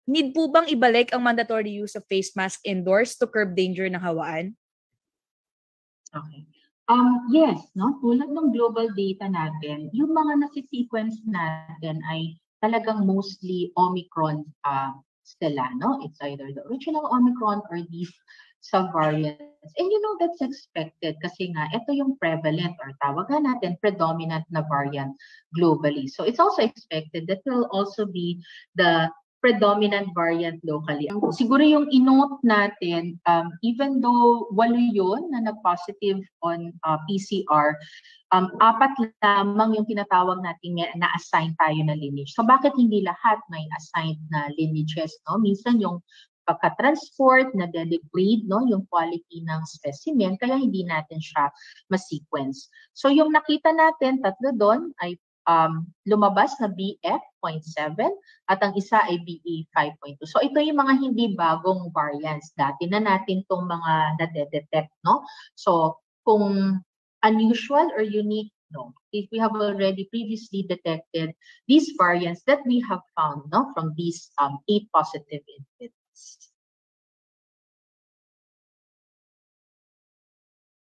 need po bang ibalik ang mandatory use of face mask indoors to curb danger ng hawaan? Okay. Yes, no? Tulad ng global data natin, yung mga nasi-sequence natin ay talagang mostly Omicron sila, no? It's either the original Omicron or these subvariants. And you know, that's expected kasi nga, ito yung prevalent or tawagan natin predominant na variant globally. So it's also expected that will also be the predominant variant locally. Siguro yung inote natin, even though walo yun na nag-positive on PCR, 4 lamang yung tinatawag natin na-assign tayo na lineage. So bakit hindi lahat may assigned na lineages? No? Minsan yung pagka-transport, na-degrade, no? Yung quality ng specimen, kaya hindi natin siya ma-sequence. So yung nakita natin, 3 doon ay lumabas na BF.7 at ang isa ay BA.5.2. So ito yung mga hindi bagong variants. Dati na natin itong mga na-detect, no? So kung unusual or unique, no? If we have already previously detected these variants that we have found, no, from these 8 positive individuals.